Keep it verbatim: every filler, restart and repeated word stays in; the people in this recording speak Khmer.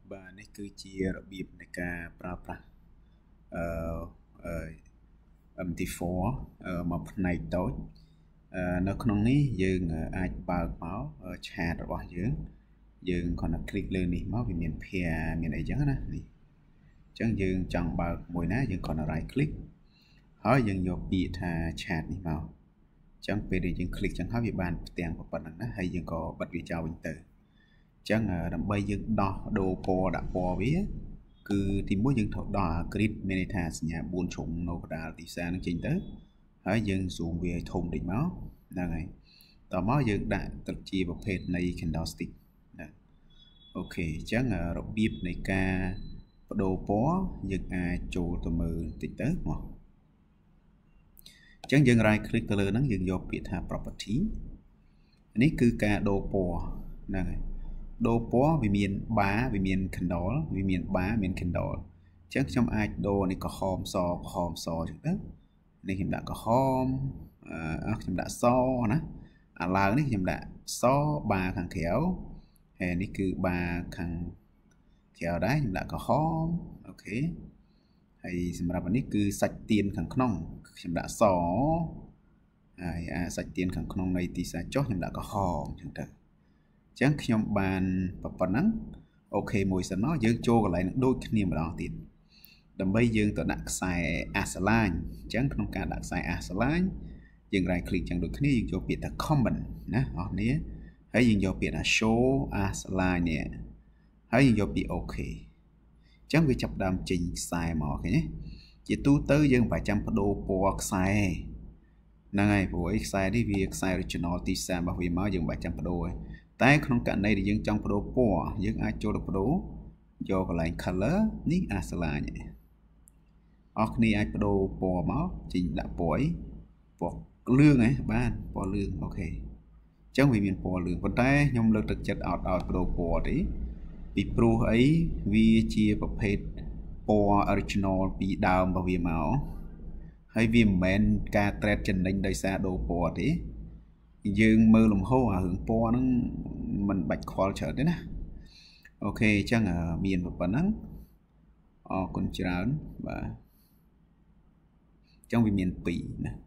បាទនេះគឺជារបៀបនៃការប្រើប្រាស់អឺ เอ็ม ที โฟร์ មកផ្នែកតូចនៅក្នុងនេះយើងអាចបើកមកឆាតរបស់យើងយើងគ្រាន់តែคลิกលើនេះមកវាមានភាមានអីចឹងណានេះអញ្ចឹងយើងចង់បើកមួយណាយើងគ្រាន់តែ right click ហើយយើងយកពាក្យថាឆាតនេះមកអញ្ចឹងពេលដែលយើងคลิกចឹងហើយវាបានផ្ទាំងប៉ុណ្ណឹងណាហើយយើងក៏បិទវាចោលវិញទៅអញ្ចឹងដើម្បីយើងដោះដូរពណ៌ដាក់ពណ៌វាគឺទីមួយយើងត្រូវដោះ grid មានន័យថាសញ្ញាបួនជ្រុងនៅកណ្ដាលទីផ្សារនឹងចេញទៅហើយយើង zoom វាឲ្យធំតិចមកហ្នឹងហើយតមកយើងដាក់ទៅជាប្រភេទនៃ candlestick ណាអូខេអញ្ចឹងរបៀបនៃការបដូរពណ៌យើងអាចចូលទៅមើលតិចទៅមកអញ្ចឹងយើង right click ទៅលើហ្នឹងយើងយកពាក្យថា property នេះគឺការដូរពណ៌ហ្នឹងហើយដូរពណ៌វាមានបាវាមាន candle វាមានបាមាន candle អញ្ចឹងខ្ញុំអាចដូរនេះក្រហមសក្រហមសអញ្ចឹងទៅនេះខ្ញុំដាក់ក្រហមអឺខ្ញុំដាក់សណាអាឡើងនេះខ្ញុំដាក់សបាខាងក្រៅហើយនេះគឺបាខាងក្រៅដែរខ្ញុំដាក់ក្រហមអូខេហើយសម្រាប់នេះគឺសាច់ទៀនខាងក្នុងខ្ញុំដាក់សហើយអាសាច់ទៀនខាងក្នុងនៃទីសាចុះខ្ញុំដាក់ក្រហមអញ្ចឹងទៅអញ្ចឹងខ្ញុំបានប៉ុណ្ណឹងអូខេមួយសិនមកយើងចូលកន្លែងនឹងដូចគ្នាម្ដងទៀតដើម្បីយើងទៅដាក់ខ្សែអាសឡាញអញ្ចឹងក្នុងការដាក់ខ្សែអាសឡាញយើង right click អញ្ចឹងដូចគ្នាយើងយកពាក្យថា comment ណាអស់គ្នាហើយយើងយកពាក្យថា show អាសឡាញនេះហើយយើងយកពាក្យ OK អញ្ចឹងវាចាប់ដើមចេញខ្សែមកឃើញទេជាទូទៅយើងមិនបាច់ចាំបដូរពណ៌ខ្សែហ្នឹងហើយព្រោះអីខ្សែនេះវាខ្សែ original ទីផ្សាររបស់វាមកយើងមិនបាច់ចាំបដូរទេតែក្នុងករណីដែលយើងចង់បដូរពណ៌យើងអាចចូលទៅបដូរយកកន្លែង color នេះអាសឡាញអស់គ្នាអាចបដូរពណ៌មកចេញដាក់ពណ៌អីពណ៌លឿងហ៎បានពណ៌លឿងអូខេអញ្ចឹងវាមានពណ៌លឿងប៉ុន្តែខ្ញុំលើកទឹកចិត្តអត់ឲ្យបដូរពណ៌ទេពីព្រោះអីវាជាប្រភេទពណ៌ original ពីដើមរបស់វាមកហើយវាមិនមែនការ trade ចំណេញដោយសារដូរពណ៌ទេយើងមើលលំហអារឿងពណ៌ហ្នឹងมันបាច់ខ្វល់ច្រើនទេណាអូខេអញ្ចឹងមានប៉ុណ្ណឹងអរគុណច្រើនបាទអញ្ចឹងវាមានពីរណា